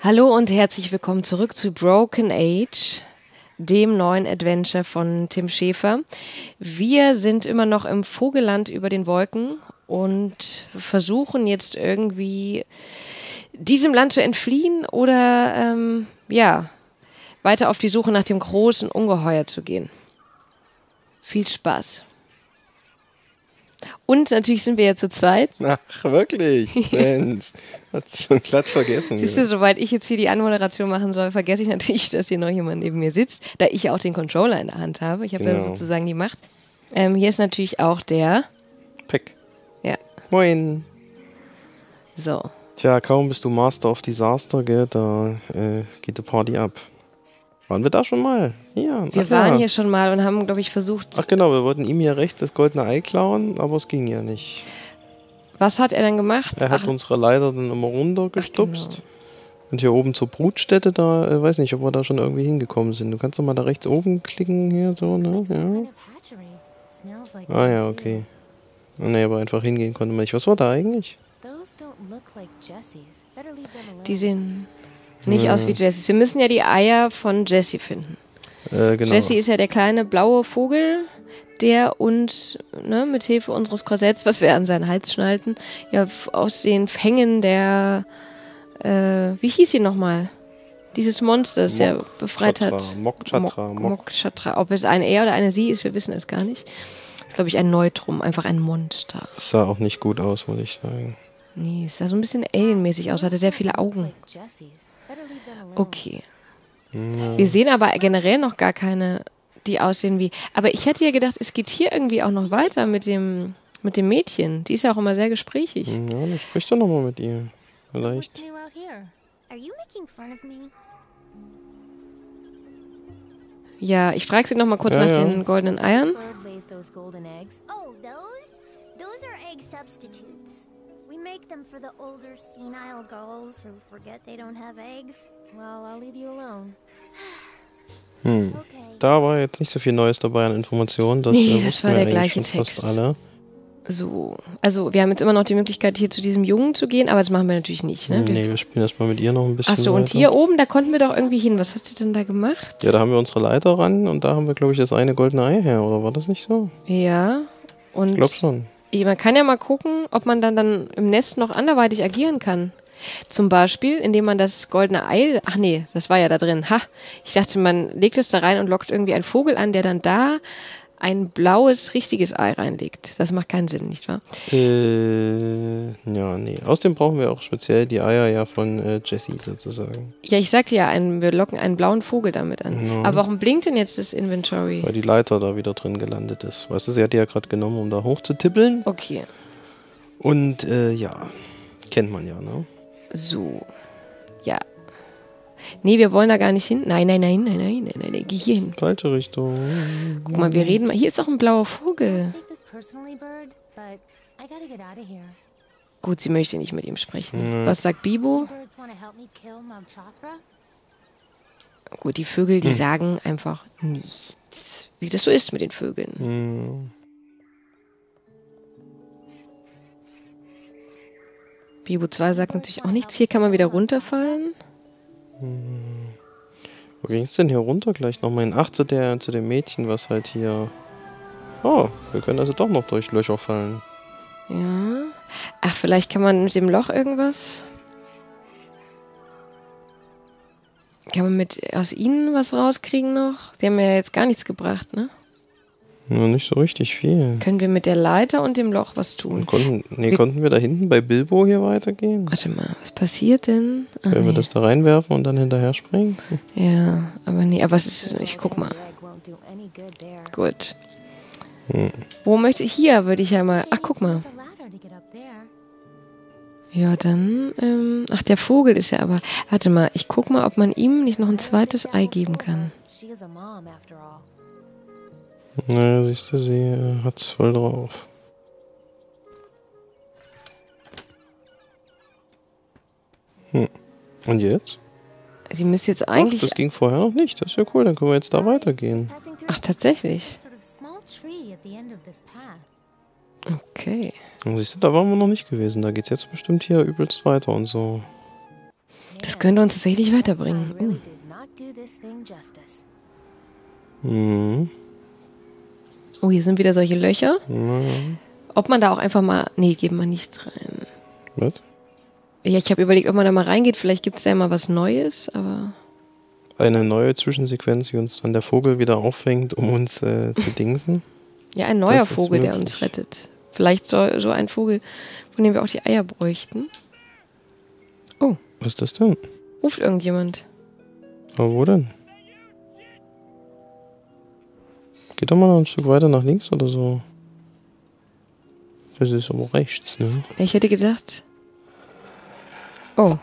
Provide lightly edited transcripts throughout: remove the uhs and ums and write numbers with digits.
Hallo und herzlich willkommen zurück zu Broken Age, dem neuen Adventure von Tim Schäfer. Wir sind immer noch im Vogelland über den Wolken und versuchen jetzt irgendwie diesem Land zu entfliehen oder weiter auf die Suche nach dem großen Ungeheuer zu gehen. Viel Spaß. Und natürlich sind wir ja zu zweit. Ach, wirklich? Mensch, hat sich schon glatt vergessen. Siehst du, sobald ich jetzt hier die Anmoderation machen soll, vergesse ich natürlich, dass hier noch jemand neben mir sitzt, da ich ja auch den Controller in der Hand habe. Ich habe ja sozusagen die Macht. Hier ist natürlich auch der Peck. Ja. Moin. So. Tja, kaum bist du Master of Disaster, gell, da geht die Party ab. Waren wir da schon mal? Ja. Wir waren hier schon mal und haben, glaube ich, versucht... Ach genau, wir wollten ihm hier recht das goldene Ei klauen, aber es ging ja nicht. Was hat er dann gemacht? Er hat unsere Leiter dann immer runtergestupst. Genau. Und hier oben zur Brutstätte, da, weiß nicht, ob wir da schon irgendwie hingekommen sind. Du kannst doch mal da rechts oben klicken, hier so, ne? Ja. Ah ja, okay. Ne, aber einfach hingehen konnte man nicht. Was war da eigentlich? Die sehen nicht aus wie Jessys. Wir müssen ja die Eier von Jessie finden. Genau. Jessie ist ja der kleine blaue Vogel, der uns mit Hilfe unseres Korsetts, was wir an seinen Hals schnallten, ja aus den Fängen der, wie hieß sie nochmal? Dieses Monster, das er befreit hat. Mokshatra. Ob es eine er oder eine sie ist, wir wissen es gar nicht. Das ist, glaube ich, ein Neutrum, einfach ein Monster. Das sah auch nicht gut aus, muss ich sagen. Nee, es sah so ein bisschen alienmäßig aus, hatte sehr viele Augen. Okay. Ja. Wir sehen aber generell noch gar keine, die aussehen wie... Aber ich hätte ja gedacht, es geht hier irgendwie auch noch weiter mit dem Mädchen. Die ist ja auch immer sehr gesprächig. Ja, dann sprich doch nochmal mit ihr. Vielleicht. Ja, ich frage sie nochmal kurz nach den goldenen Eiern. Make them for the older senile girls who forget they don't have eggs. Well, I'll leave you alone. Okay. Da war jetzt nicht so viel Neues dabei an Informationen. Das war der gleiche Text. Fast alle. So, also wir haben jetzt immer noch die Möglichkeit, hier zu diesem Jungen zu gehen, aber das machen wir natürlich nicht, ne? Nee, wir spielen erstmal mit ihr noch ein bisschen. Achso, und hier oben, da konnten wir doch irgendwie hin. Was hat sie denn da gemacht? Ja, da haben wir unsere Leiter ran und da haben wir, glaube ich, das eine goldene Ei her, oder war das nicht so? Ja, und... Ich glaube schon. Man kann ja mal gucken, ob man dann im Nest noch anderweitig agieren kann. Zum Beispiel, indem man das goldene Ei... Ach nee, das war ja da drin. Ha! Ich dachte, man legt es da rein und lockt irgendwie einen Vogel an, der dann da ein blaues, richtiges Ei reinlegt. Das macht keinen Sinn, nicht wahr? Ja, nee. Außerdem brauchen wir auch speziell die Eier ja von Jessie sozusagen. Ja, ich sagte ja, wir locken einen blauen Vogel damit an. Ja. Aber warum blinkt denn jetzt das Inventory? Weil die Leiter da wieder drin gelandet ist. Weißt du, sie hat die ja gerade genommen, um da hoch zu tippeln. Okay. Und ja, kennt man ja, ne? So, ja. Nee, wir wollen da gar nicht hin. Nein, geh hier hin. Falsche Richtung. Guck mal, wir reden mal. Hier ist auch ein blauer Vogel. Gut, sie möchte nicht mit ihm sprechen. Was sagt Bibo? Gut, die Vögel, die sagen einfach nichts. Wie das so ist mit den Vögeln. Bibo 2 sagt natürlich auch nichts. Hier kann man wieder runterfallen. Wo ging es denn hier runter gleich nochmal hin? Ach, zu dem Mädchen, was halt hier... Oh, wir können also doch noch durch Löcher fallen. Ja. Ach, vielleicht kann man mit dem Loch irgendwas... Kann man aus ihnen was rauskriegen noch? Die haben ja jetzt gar nichts gebracht, ne? Ja, nicht so richtig viel. Können wir mit der Leiter und dem Loch was tun? Konnten wir da hinten bei Bilbo hier weitergehen? Warte mal, was passiert denn? Können wir das da reinwerfen und dann hinterher springen? Ja, aber nee, aber es ist, ich guck mal. Gut. Wo möchte ich? Hier würde ich ja mal, ach guck mal. Ja, dann, ach der Vogel ist ja aber, warte mal, ich guck mal, ob man ihm nicht noch ein zweites Ei geben kann. Naja, siehst du, sie hat's voll drauf. Und jetzt? Sie müsste jetzt eigentlich... Ach, das ging vorher noch nicht. Das ist ja cool, dann können wir jetzt da weitergehen. Ach, tatsächlich? Okay. Und siehst du, da waren wir noch nicht gewesen. Da geht's jetzt bestimmt hier übelst weiter und so. Das könnte uns tatsächlich weiterbringen. Mhm. Oh, hier sind wieder solche Löcher. Mhm. Ob man da auch einfach mal... Nee, geht man nicht rein. Was? Ja, ich habe überlegt, ob man da mal reingeht. Vielleicht gibt es da ja mal was Neues, aber... Eine neue Zwischensequenz, die uns dann der Vogel wieder auffängt, um uns zu dingsen. Ja, ein neuer Das ist Vogel, der möglich. uns rettet. Vielleicht so ein Vogel, von dem wir auch die Eier bräuchten. Oh, Was ist das denn? ruft irgendjemand. Aber wo denn? Geht doch mal noch ein Stück weiter nach links oder so. Das ist aber rechts, ne? Ich hätte gedacht... Oh.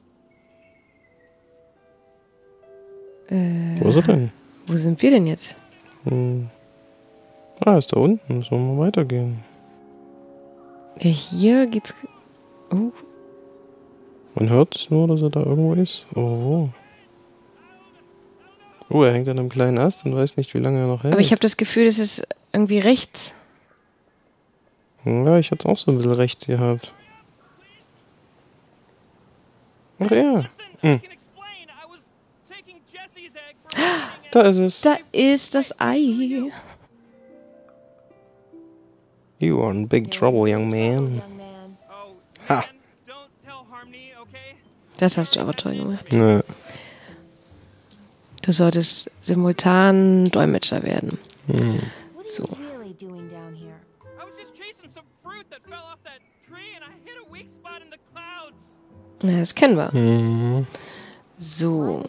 Wo ist er denn? Wo sind wir denn jetzt? Ah, ist da unten. Müssen wir mal weitergehen. Ja, hier geht's... Oh, Man hört es nur, dass er da irgendwo ist. Oh. Oh, er hängt an einem kleinen Ast und weiß nicht, wie lange er noch hält. aber ich habe das Gefühl, das ist irgendwie rechts. Ja, ich hatte auch so ein bisschen recht gehabt. Ach ja. Da ist es. Da ist das Ei. You are in big trouble, young man. Ha. Das hast du aber toll gemacht. Ne. Du solltest simultan Dolmetscher werden. So. Na, das kennen wir. Mhm. So.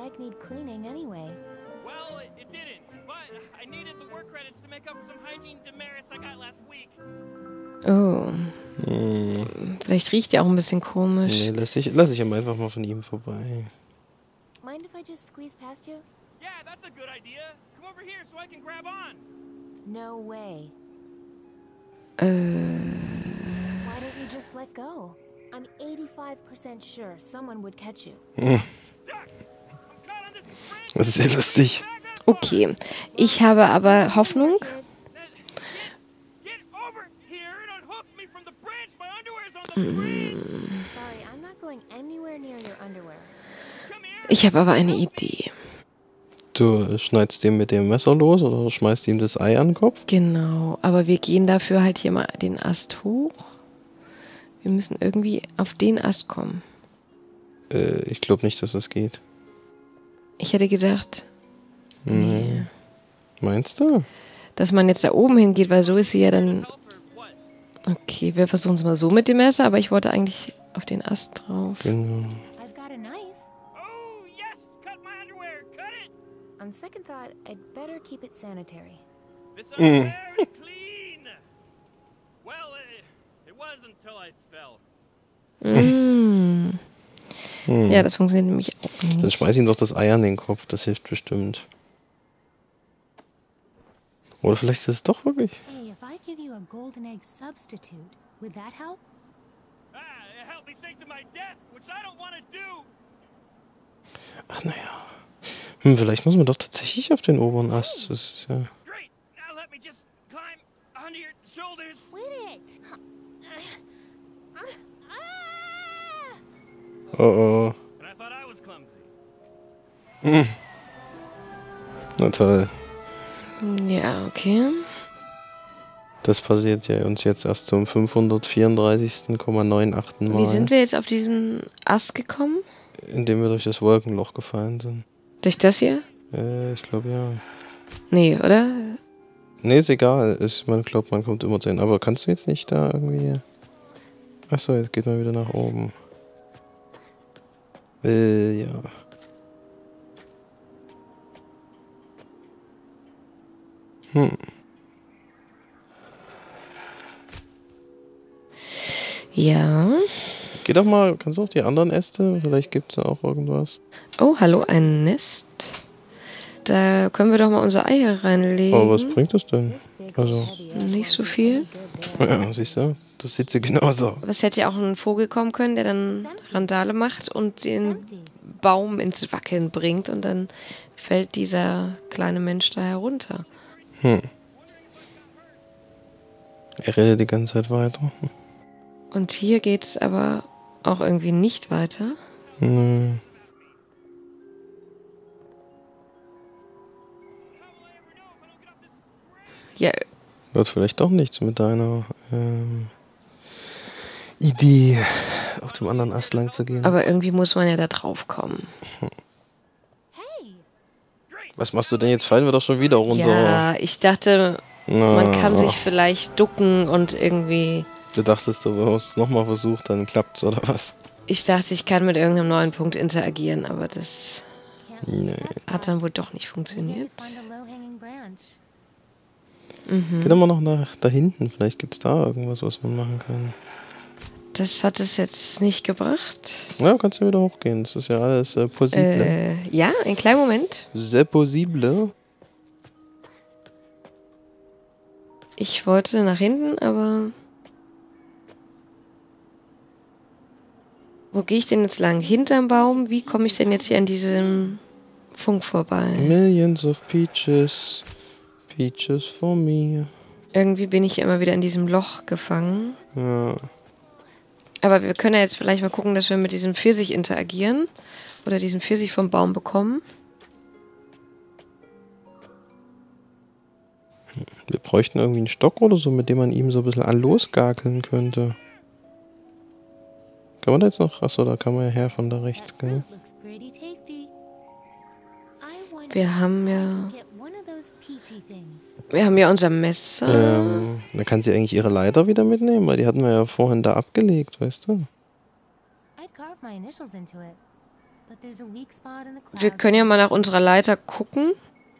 Oh. Vielleicht riecht er auch ein bisschen komisch. Nee, lass ich ihm einfach mal von ihm vorbei. Mind if I just squeeze past you? Yeah, that's a good idea. Come over here so I can grab on. No way. Äh, Why don't you just let go? I'm 85% sure someone would catch you. Duck! I'm caught on this bridge. Das ist ja lustig. okay. Ich habe aber Hoffnung. Get over here and unhook me from the bridge. My underwear's on the bridge. Sorry, I'm not going anywhere near your underwear. Come here. Ich habe aber eine Idee. Du schneidest dem mit dem Messer los oder schmeißt ihm das Ei an den Kopf? Genau. Aber wir gehen dafür halt hier mal den Ast hoch. Wir müssen irgendwie auf den Ast kommen. Ich glaube nicht, dass das geht. Ich hätte gedacht, nee, Meinst du? dass man jetzt da oben hingeht, weil so ist sie ja dann... Help or what? Okay, wir versuchen es mal so mit dem Messer, aber ich wollte eigentlich auf den Ast drauf. Genau. I've got a knife. Oh, yes. Cut my underwear. Cut it. On second thought, I'd better keep it sanitary. This underwear is clean. Well, it was until I fell. Ja, das funktioniert nämlich auch Dann nicht. schmeiß ihm doch das Ei an den Kopf, das hilft bestimmt. Oder vielleicht ist es doch wirklich. Hey, if I give you a golden egg substitute, would that help? It helped me sink to my death, which I don't want to do. Ach naja. Vielleicht muss man doch tatsächlich auf den oberen Ast. Das ist ja... Great. Now let me just climb onto your shoulders. Wait it! Oh oh. And I thought I was clumsy. Na toll. Ja, okay. Das passiert ja uns jetzt erst zum 534,98. Mal. Wie sind wir jetzt auf diesen Ast gekommen? Indem wir durch das Wolkenloch gefallen sind. Durch das hier? Ich glaube ja. Nee, oder? Nee, ist egal. Man glaubt, man kommt immer zu hin. Aber kannst du jetzt nicht da irgendwie... Achso, jetzt geht man wieder nach oben. Ja. Ja. Geh doch mal, kannst du auch die anderen Äste? Vielleicht gibt es da auch irgendwas. Oh, hallo, ein Nest. Da können wir doch mal unser Ei reinlegen. Aber was bringt das denn? Also, Nicht so viel. ja, siehst du, das sieht sie genauso. Aber es hätte ja auch ein Vogel kommen können, der dann Randale macht und den Baum ins Wackeln bringt und dann fällt dieser kleine Mensch da herunter. Er redet die ganze Zeit weiter. Und hier geht es aber auch irgendwie nicht weiter. Nee. Ja, Wird vielleicht doch nichts mit deiner Idee, auf dem anderen Ast lang zu gehen. aber irgendwie muss man ja da drauf kommen. Was machst du denn jetzt? Fallen wir doch schon wieder runter. Ja, ich dachte, Na, man kann sich vielleicht ducken und irgendwie... Du dachtest, du hast es nochmal versucht, dann klappt's, oder was? Ich dachte, ich kann mit irgendeinem neuen Punkt interagieren, aber das Nee. hat dann wohl doch nicht funktioniert. Find a low-hanging branch. Geh doch mal noch nach da hinten. Vielleicht gibt's da irgendwas, was man machen kann. Das hat es jetzt nicht gebracht. Ja, kannst du wieder hochgehen. Das ist ja alles possible. Ja, einen kleinen Moment. Sehr possible. Ich wollte nach hinten, aber... Wo gehe ich denn jetzt lang? Hinterm Baum? Wie komme ich denn jetzt hier an diesem Funk vorbei? Millions of peaches. Peaches for me. Irgendwie bin ich immer wieder in diesem Loch gefangen. Ja. Aber wir können ja jetzt vielleicht mal gucken, dass wir mit diesem Pfirsich interagieren. Oder diesen Pfirsich vom Baum bekommen. Wir bräuchten irgendwie einen Stock oder so, mit dem man ihm so ein bisschen losgakeln könnte. Kann man da jetzt noch? Achso, da kann man ja her von da rechts, gell? Looks pretty tasty. I wonder Wir haben if I ja... can get one of those peachy things. Wir haben ja unser Messer. Da kann sie eigentlich ihre Leiter wieder mitnehmen, weil die hatten wir ja vorhin da abgelegt, weißt du? I'd carve my initials into it, but there's a weak spot in the cloud. Wir können ja mal nach unserer Leiter gucken.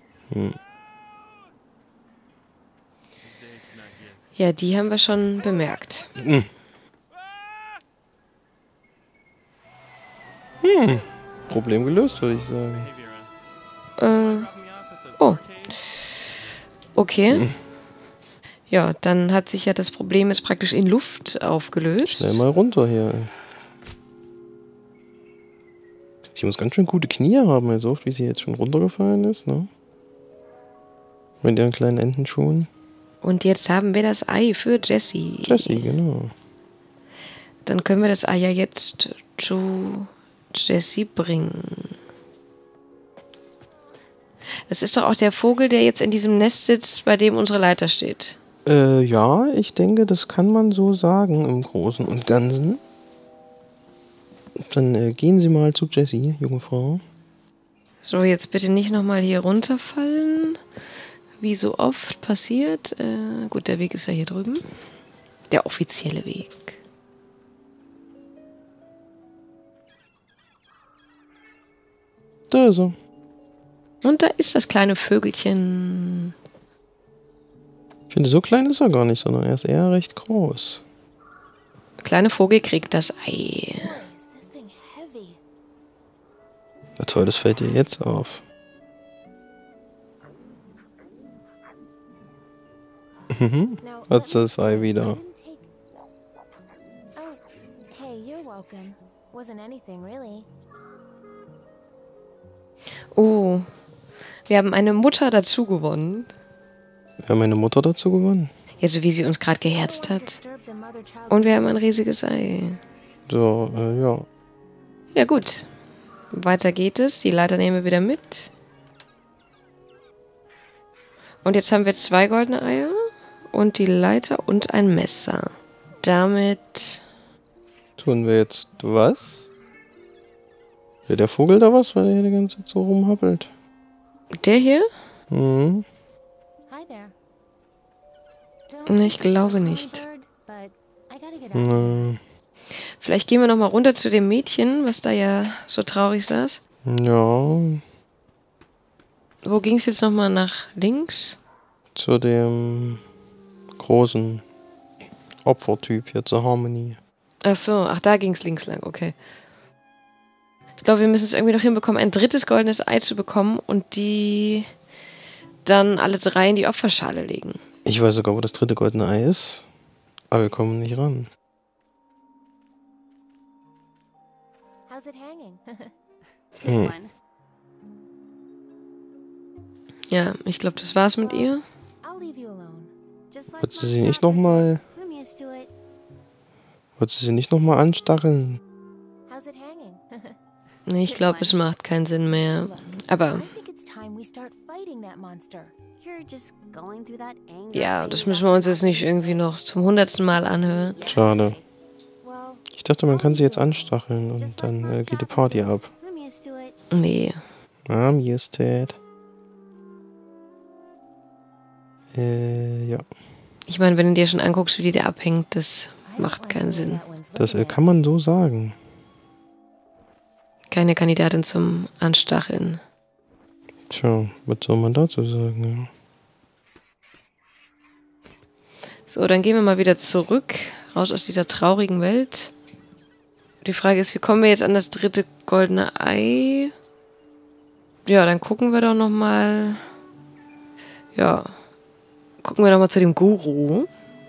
Ja, die haben wir schon bemerkt. Problem gelöst, würde ich sagen. Oh. Okay. Ja, dann hat sich ja das Problem jetzt praktisch in Luft aufgelöst. Schnell mal runter hier. Sie muss ganz schön gute Knie haben, so oft wie sie jetzt schon runtergefallen ist, ne? Mit ihren kleinen Entenschuhen. Und jetzt haben wir das Ei für Jessie. Jessie, genau. Dann können wir das Ei ja jetzt zu Jessie bringen. Das ist doch auch der Vogel, der jetzt in diesem Nest sitzt, bei dem unsere Leiter steht. Ja, ich denke, das kann man so sagen im Großen und Ganzen. Dann gehen Sie mal zu Jessie, junge Frau. So, jetzt bitte nicht nochmal hier runterfallen, wie so oft passiert. Gut, der Weg ist ja hier drüben. Der offizielle Weg. Da ist er. Und da ist das kleine Vögelchen. Ich finde, so klein ist er gar nicht, sondern er ist eher recht groß. Der kleine Vogel kriegt das Ei. Is this thing heavy? Ja toll, das fällt dir jetzt auf. Now, Hat let me das Ei explain. wieder. I didn't take- Oh, hey, you're welcome. Wasn't anything really. Oh, wir haben eine Mutter dazu gewonnen. Wir haben meine Mutter dazu gewonnen. Ja, so wie sie uns gerade geherzt hat. Disturb the mother-child. Und wir haben ein riesiges Ei. So, ja. Ja gut, weiter geht es. Die Leiter nehmen wir wieder mit. Und jetzt haben wir 2 goldene Eier und die Leiter und ein Messer. Damit... Tun wir jetzt was? Will der Vogel da was, weil er hier die ganze Zeit so rumhappelt? Der hier? Mhm. Hi there. Ich glaube nicht. Bird, but I gotta get out. Mhm. Vielleicht gehen wir noch mal runter zu dem Mädchen, was da ja so traurig saß. Ja, Wo ging es jetzt noch mal nach links? zu dem großen Opfertyp hier, zur Harmony. Ach so, ach, da ging es links lang, okay. Ich glaube, wir müssen es irgendwie noch hinbekommen, ein 3. goldenes Ei zu bekommen und die dann alle 3 in die Opferschale legen. Ich weiß sogar, wo das 3. goldene Ei ist, aber wir kommen nicht ran. How's it hanging? Ja, ich glaube, das war's mit ihr. I'll leave you alone. Just like Wolltest du my sie nicht chapter. nochmal, I'm used to it. wolltest du sie nicht nochmal anstacheln? How's it hanging? Nee, ich glaube, es macht keinen Sinn mehr. Aber I think it's time we start fighting that monster. You're just going through that anger ja, phase das müssen wir uns jetzt nicht irgendwie noch zum 100. Mal anhören. Schade. Well, Ich dachte, man kann sie jetzt anstacheln und dann geht die Party ab. I'm used to it. Nee. I'm used to it. Ja. Ich meine, wenn du dir schon anguckst, wie die da abhängt, das macht keinen Sinn. Das kann man so sagen. Keine Kandidatin zum Anstacheln. Tja, was soll man dazu sagen, ja? So, dann gehen wir mal wieder zurück, raus aus dieser traurigen Welt. Die Frage ist, wie kommen wir jetzt an das 3. goldene Ei? Ja, dann gucken wir doch nochmal. Ja, gucken wir doch mal zu dem Guru.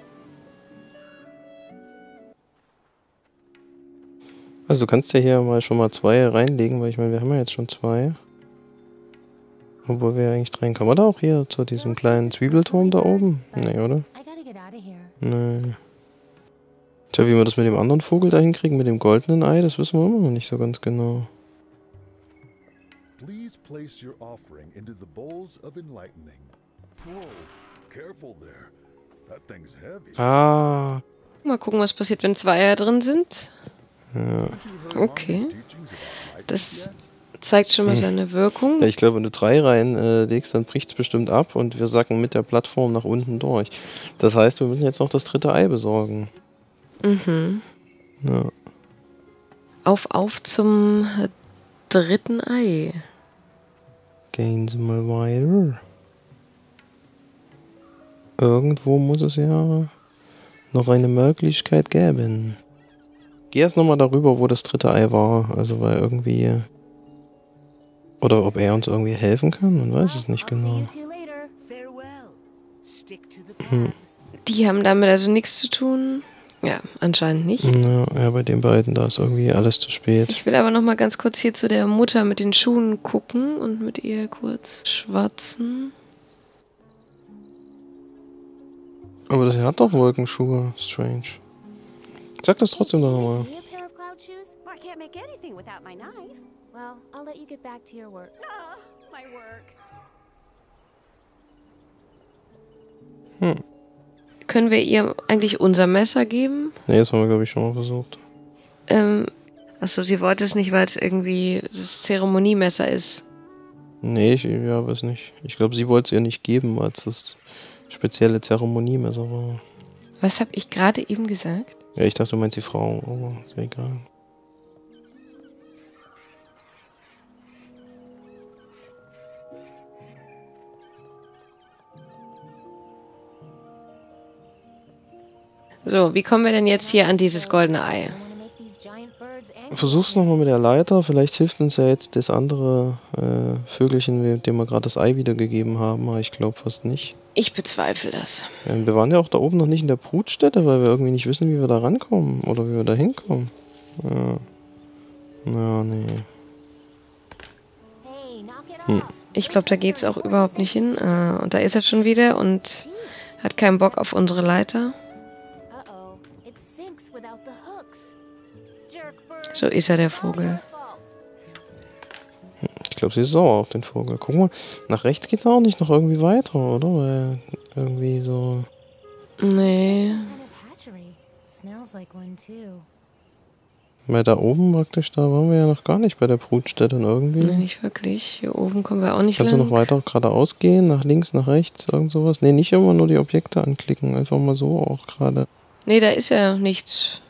Also du kannst ja hier mal schon mal 2 reinlegen, weil ich meine, wir haben ja jetzt schon 2. Obwohl wir ja eigentlich reinkommen. Oder auch hier zu diesem kleinen Zwiebelturm da oben? Nee, oder? I gotta get out of here. Nee. Tja, wie wir das mit dem anderen Vogel da hinkriegen, mit dem goldenen Ei, das wissen wir immer noch nicht so ganz genau. Please place your offering into the bowls of enlightening. Whoa, careful there. That thing's heavy. Ah. Mal gucken, was passiert, wenn 2 Eier drin sind. Ja. Okay. Das zeigt schon mal seine Wirkung. Ja, ich glaube, wenn du 3 reinlegst, dann bricht es bestimmt ab und wir sacken mit der Plattform nach unten durch. Das heißt, wir müssen jetzt noch das 3. Ei besorgen. Mhm. Ja. Auf zum 3. Ei. Gehen Sie mal weiter. Irgendwo muss es ja noch eine Möglichkeit geben. Geh erst nochmal darüber, wo das 3. Ei war. Also weil irgendwie... Oder ob er uns irgendwie helfen kann, man weiß es nicht I'll see genau. you two later. Farewell. Stick to the paths. Die haben damit also nichts zu tun. Ja, anscheinend nicht. Ja, bei den beiden, da ist irgendwie alles zu spät. Ich will aber noch mal ganz kurz hier zu der Mutter mit den Schuhen gucken und mit ihr kurz schwatzen. Aber das hat doch Wolkenschuhe. Strange. Sag das trotzdem doch nochmal. Me a pair of cloud shoes? Well, I can't make anything without my knife. Well, I'll let you get back to your work. Ah, my work. Können wir ihr eigentlich unser Messer geben? Nee, das haben wir, glaube ich, schon mal versucht. Achso, sie wollte es nicht, weil es irgendwie das Zeremoniemesser ist. Nee, ja, weiß nicht. Ich glaube, sie wollte es ihr nicht geben, weil es das spezielle Zeremoniemesser war. Was habe ich gerade eben gesagt? Ja, ich dachte, du meinst die Frau, aber ist mir egal. So, wie kommen wir denn jetzt hier an dieses goldene Ei? I wanna make these giant birds angry. Versuch's nochmal mit der Leiter. Vielleicht hilft uns ja jetzt das andere Vögelchen, dem wir gerade das Ei wiedergegeben haben. Aber ich glaube fast nicht. Ich bezweifle das. Wir waren ja auch da oben noch nicht in der Brutstätte, weil wir irgendwie nicht wissen, wie wir da rankommen. Oder wie wir da hinkommen. Ja. Na, nee. Hey, knock it off. Ich glaube, da geht's auch überhaupt nicht hin. Und da ist er schon wieder und hat keinen Bock auf unsere Leiter. Uh-oh. It sinks without the hooks. Jerk bird. So ist er, der Vogel. Ich glaube, sie ist sauer auf den Vogel. Guck mal, nach rechts geht's auch nicht noch irgendwie weiter, oder? Weil irgendwie so... Nee. Kind of hatchery. Smells like one too. Weil da oben praktisch, da waren wir ja noch gar nicht bei der Brutstätte und irgendwie... Nee, nicht wirklich. Hier oben kommen wir auch nicht Kannst du lang. noch weiter geradeaus gehen, nach links, nach rechts, irgend sowas? Nee, nicht immer nur die Objekte anklicken, einfach mal so auch gerade. Nee, da ist ja nichts.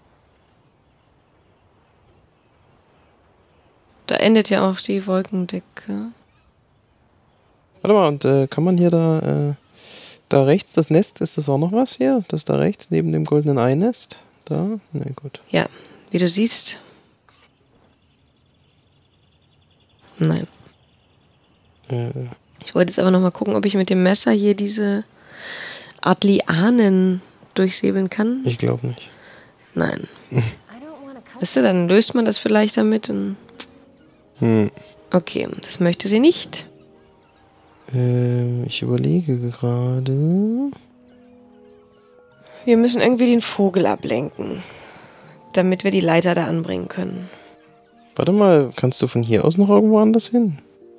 Da endet ja auch die Wolkendecke. Warte mal, und kann man hier da rechts, das Nest, ist das auch noch was hier? Das da rechts, neben dem goldenen Einest? Da? Nee, gut. Ja, wie du siehst. Nein. Ich wollte jetzt aber noch mal gucken, ob ich mit dem Messer hier diese Art Lianen durchsäbeln kann. Ich glaube nicht. Nein. I don't wanna cut. Weißt du, dann löst man das vielleicht damit. Und Hm. okay, das möchte sie nicht. Ich überlege gerade. Wir müssen irgendwie den Vogel ablenken, damit wir die Leiter da anbringen können. Warte mal, kannst du von hier aus noch irgendwo anders hin?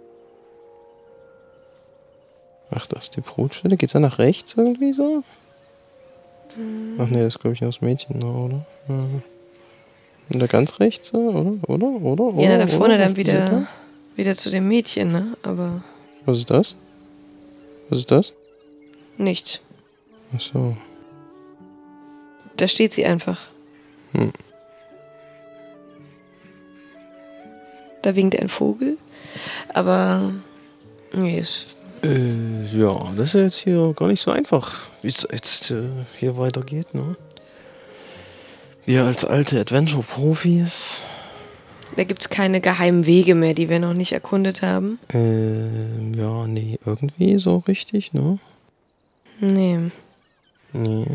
Ach, das ist die Brutstätte. Geht's da nach rechts irgendwie so? Ach nee, das ist glaube ich nur das Mädchen, oder? Ja. Und da ganz rechts, oder? Ja, da vorne dann Weiter? wieder zu dem Mädchen, ne? Aber Was ist das? Was ist das? nichts. Ach so. Da steht sie einfach. Hm. Da winkt ein Vogel. Aber nee, Ja, das ist ja jetzt hier gar nicht so einfach, wie es jetzt hier weitergeht, ne? Wir als alte Adventure-Profis. da gibt es keine geheimen Wege mehr, die wir noch nicht erkundet haben. Ja, nee, irgendwie so richtig, ne? Nee. Nee.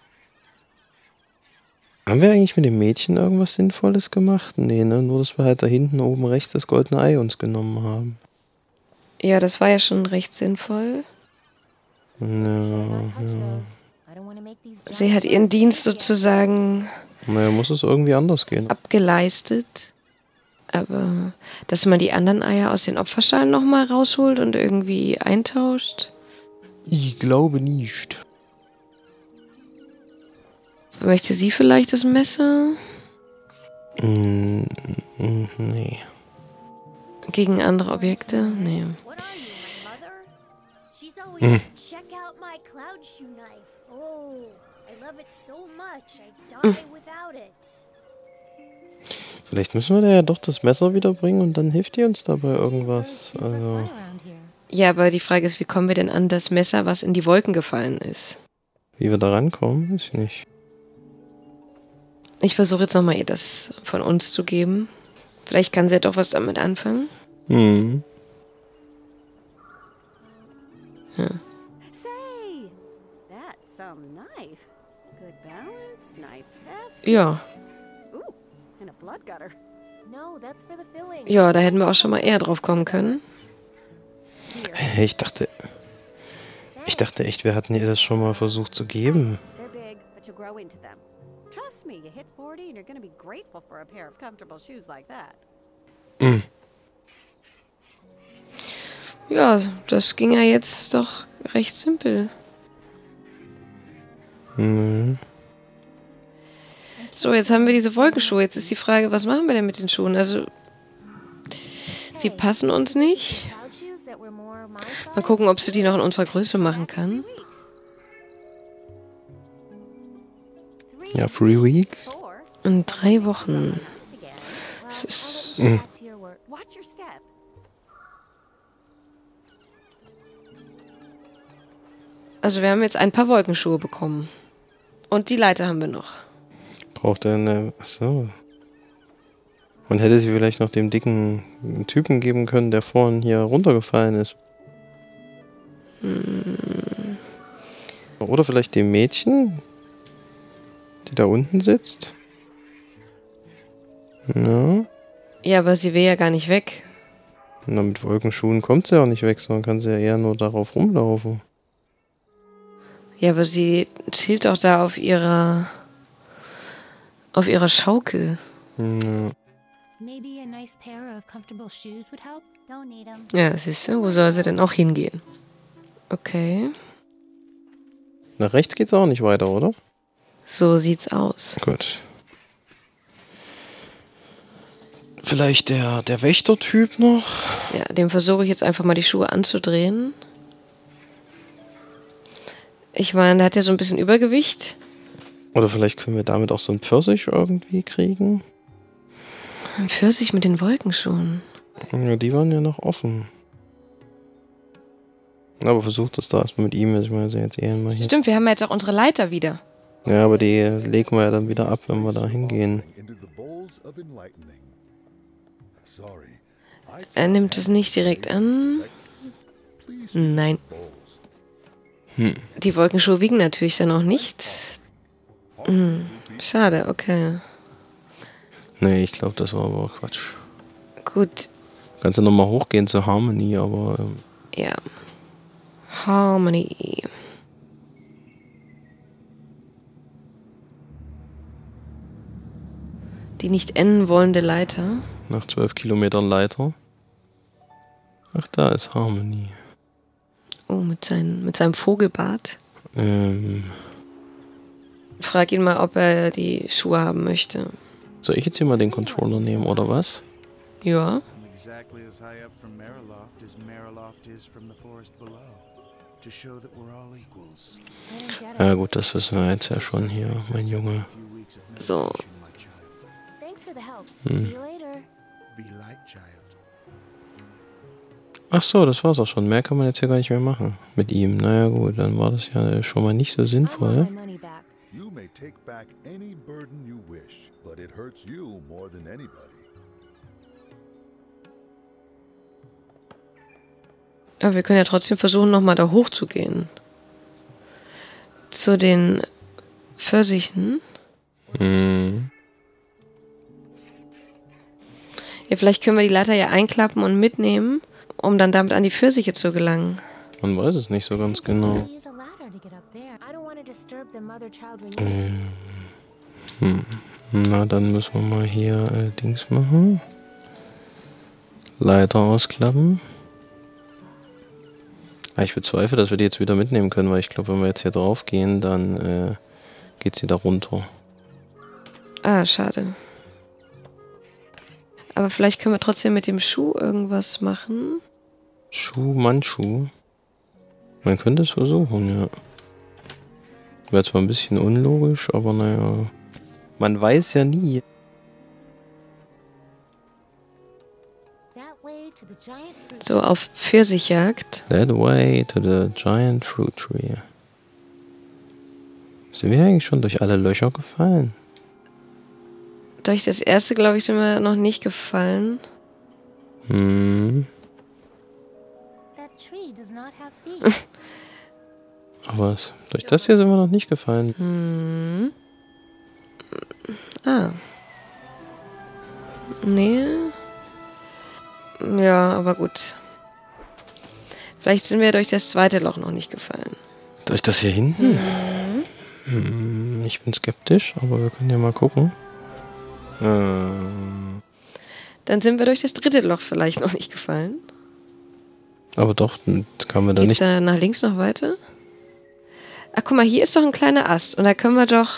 Haben wir eigentlich mit dem Mädchen irgendwas Sinnvolles gemacht? Nee, ne? Nur, dass wir halt da hinten oben rechts das goldene Ei uns genommen haben. Ja, das war ja schon recht sinnvoll. Ja, Sie hat ihren Dienst sozusagen naja, muss es irgendwie anders gehen. abgeleistet. Aber dass man die anderen Eier aus den Opferschalen nochmal rausholt und irgendwie eintauscht. Ich glaube nicht. Möchte sie vielleicht das Messer? Nee. Gegen andere Objekte? Nee. What are you, my mother? She's always check out my cloud shoe knife. Oh, I love it so much. I'd die without it. Vielleicht müssen wir da ja doch das Messer wiederbringen und dann hilft die uns dabei irgendwas. Also, Ja, aber die Frage ist, wie kommen wir denn an das Messer, was in die Wolken gefallen ist? wie wir da rankommen, weiß ich nicht. Ich versuche jetzt nochmal ihr das von uns zu geben. Vielleicht kann sie ja doch was damit anfangen. Hm. Ja. Say, that's some knife. Good balance, nice heft. Ja. Ooh, and a blood gutter. No, that's for the filling. Ja, da hätten wir auch schon mal eher drauf kommen können. Hey, ich dachte echt, wir hatten ihr das schon mal versucht zu geben. They're big, but you'll grow into them. Trust me, you hit 40 and you're gonna be grateful for a pair of comfortable shoes like that. Hm. Ja, das ging ja jetzt doch recht simpel. Hm. So, jetzt haben wir diese Wolkenschuhe. Jetzt ist die Frage, was machen wir denn mit den Schuhen? Also, sie passen uns nicht. Cloud shoes that were more my size. Mal gucken, ob sie die noch in unserer Größe machen kann. Ja, 3 Weeks. 4. In 3 Wochen. Again. Das ist, Back to your work. Watch your step. also wir haben jetzt ein paar Wolkenschuhe bekommen. Und die Leiter haben wir noch. Braucht er eine. Achso. Man hätte sie vielleicht noch dem dicken Typen geben können, der vorhin hier runtergefallen ist. Oder vielleicht dem Mädchen, die da unten sitzt. Ja. Ja, aber sie will ja gar nicht weg. Na, mit Wolkenschuhen kommt sie ja auch nicht weg, sondern kann sie ja eher nur darauf rumlaufen. Ja, aber sie chillt doch da auf ihrer Schaukel. Ja. Maybe a nice pair of comfortable shoes would help. Don't need them. Ja, siehst du, wo soll sie denn auch hingehen? Okay, Nach rechts geht's auch nicht weiter, oder? so sieht's aus. Gut. Vielleicht der Wächtertyp noch? Ja, dem versuche ich jetzt einfach mal die Schuhe anzudrehen. Ich meine, der hat ja so ein bisschen Übergewicht. Oder vielleicht können wir damit auch so einen Pfirsich irgendwie kriegen? Ein Pfirsich mit den Wolkenschuhen. Ja, die waren ja noch offen. Aber versucht das da erstmal mit ihm. Ich meine, sie jetzt eher mal hier. Stimmt, wir haben ja jetzt auch unsere Leiter wieder. Ja, aber die legen wir ja dann wieder ab, wenn wir da hingehen. Into the bowls of enlightening. Sorry. I Er nimmt es nicht direkt an. please Nein. bowls. Die Wolkenschuhe wiegen natürlich dann auch nicht. Schade, okay. Nee, ich glaube, das war aber auch Quatsch. Gut, Kannst du nochmal hochgehen zur Harmony, aber ja. Harmony. Die nicht enden wollende Leiter. Nach 12 Kilometern Leiter. Ach, da ist Harmony. Oh, mit seinem Vogelbart. Frag ihn mal, ob er die Schuhe haben möchte. Soll ich jetzt hier mal den Controller nehmen, oder was? Ja. I'm exactly as high up from Mariloft as Mariloft is from the forest below. To show that we're all equals. Ja gut, das wissen wir jetzt ja schon hier, mein Junge. So. Thanks for the help. Hm. See you later. Be light, child. Ach so, das war's auch schon. Mehr kann man jetzt hier gar nicht mehr machen mit ihm. Naja gut, dann war das ja schon mal nicht so I want sinnvoll. my money back. You may take back any burden you wish, but it hurts you more than anybody. Aber wir können ja trotzdem versuchen, nochmal da hoch zu gehen. Zu den Pfirsichen. Hm. Ja, vielleicht können wir die Leiter ja einklappen und mitnehmen, um dann damit an die Pfirsiche zu gelangen. Man weiß es nicht so ganz genau. Use a ladder to get up there. I don't want to disturb the mother-child reunion. Na, dann müssen wir mal hier Dings machen. Leiter ausklappen. Ah, ich bezweifle, dass wir die jetzt wieder mitnehmen können, weil ich glaube, wenn wir jetzt hier drauf gehen, dann geht sie da runter. Ah, schade. Aber vielleicht können wir trotzdem mit dem Schuh irgendwas machen. Mannschuh. Man könnte es versuchen, ja. Wäre zwar ein bisschen unlogisch, aber naja. Man weiß ja nie. That way to the giant fruit. So auf Pfirsichjagd. That way to the giant fruit tree. Sind wir eigentlich schon durch alle Löcher gefallen? Durch das erste, glaube ich, sind wir noch nicht gefallen. Hm. That tree does not have feet. Ach was? Durch das hier sind wir noch nicht gefallen. Hm. Ah. Nee. Ja, aber gut. Vielleicht sind wir durch das zweite Loch noch nicht gefallen. Durch das hier hinten? Ich bin skeptisch, aber wir können ja mal gucken. Dann sind wir durch das dritte Loch vielleicht noch nicht gefallen. Aber doch, kann man da Geht's nicht. da nach links noch weiter? Ach, guck mal, hier ist doch ein kleiner Ast. Und da können wir doch...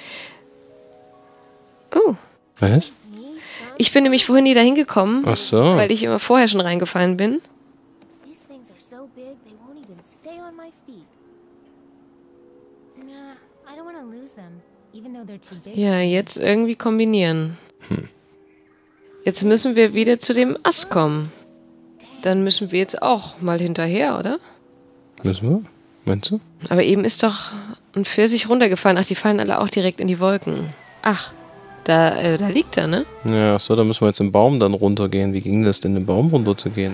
Oh, Was? ich bin nämlich vorhin nie dahin gekommen, Ach so. weil ich immer vorher schon reingefallen bin. These things are so big they won't even stay on my feet. Nah, I don't want to lose them, even though they're too big. Ja, jetzt irgendwie kombinieren. Jetzt müssen wir wieder zu dem Ast kommen. Dann müssen wir jetzt auch mal hinterher, oder? Müssen wir? Meinst du? Aber eben ist doch ein Pfirsich runtergefallen. Ach, die fallen alle auch direkt in die Wolken. Ach, da liegt er, ne? Ja, ach so, da müssen wir jetzt im Baum dann runtergehen. Wie ging das denn, im Baum runterzugehen?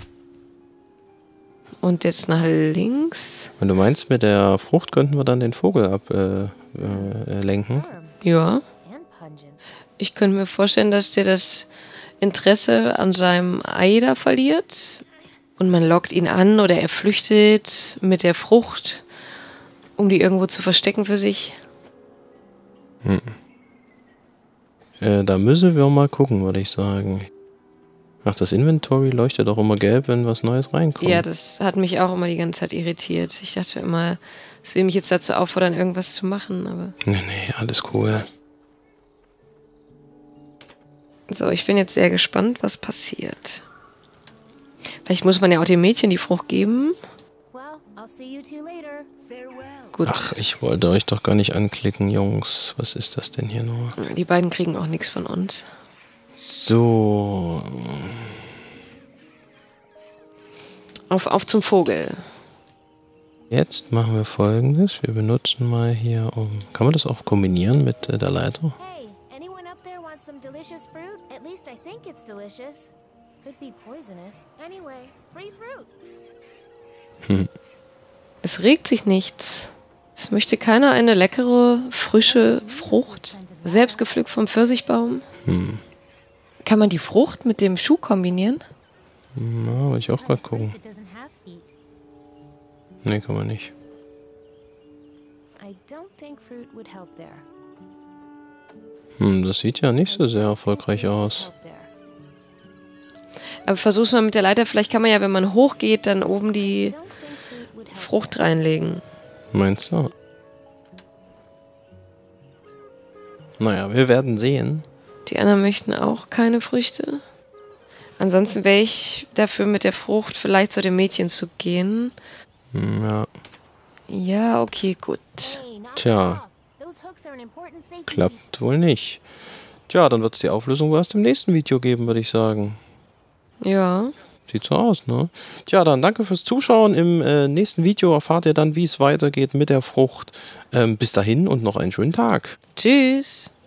Und jetzt nach links. Wenn du meinst, mit der Frucht könnten wir dann den Vogel ablenken. Ja. And pungent. Ich könnte mir vorstellen, dass der das Interesse an seinem Ei da verliert. Und man lockt ihn an oder er flüchtet mit der Frucht, um die irgendwo zu verstecken für sich. Da müssen wir mal gucken, würde ich sagen. Ach, das Inventory leuchtet auch immer gelb, wenn was Neues reinkommt. Ja, das hat mich auch immer die ganze Zeit irritiert. Ich dachte immer, es will mich jetzt dazu auffordern, irgendwas zu machen, aber... Nee, alles cool. So, ich bin jetzt sehr gespannt, was passiert. Vielleicht muss man ja auch dem Mädchen die Frucht geben. Well, I'll see you two later. Gut, Ach, ich wollte euch doch gar nicht anklicken, Jungs. Was ist das denn hier nur? die beiden kriegen auch nichts von uns. So. Auf zum Vogel. Jetzt machen wir Folgendes. Wir benutzen mal hier Kann man das auch kombinieren mit der Leiter? Hey, anyone up there want some delicious fruit? At least I think it's delicious. Could be poisonous. Anyway, free fruit. Es regt sich nichts. Es möchte keiner eine leckere, frische Frucht, selbst gepflückt vom Pfirsichbaum. Kann man die Frucht mit dem Schuh kombinieren? Na, will ich auch mal gucken. It doesn't have feet. Nee, kann man nicht. I don't think fruit would help there. Das sieht ja nicht so sehr erfolgreich aus. Help there. Aber versuch's mal mit der Leiter. Vielleicht kann man ja, wenn man hochgeht, dann oben die Don't think fruit would help. Frucht reinlegen. Meinst du? Naja, wir werden sehen. Die anderen möchten auch keine Früchte. Ansonsten wäre ich dafür, mit der Frucht vielleicht zu dem Mädchen zu gehen. Ja, Ja, okay, gut. Hey, knock Tja. it off. Those hooks are an important safety klappt wohl nicht. Tja, dann wird es die Auflösung erst im nächsten Video geben, würde ich sagen. Ja. Sieht so aus, ne? Tja, dann danke fürs Zuschauen. Im nächsten Video erfahrt ihr dann, wie es weitergeht mit der Frucht. Bis dahin und noch einen schönen Tag. Tschüss.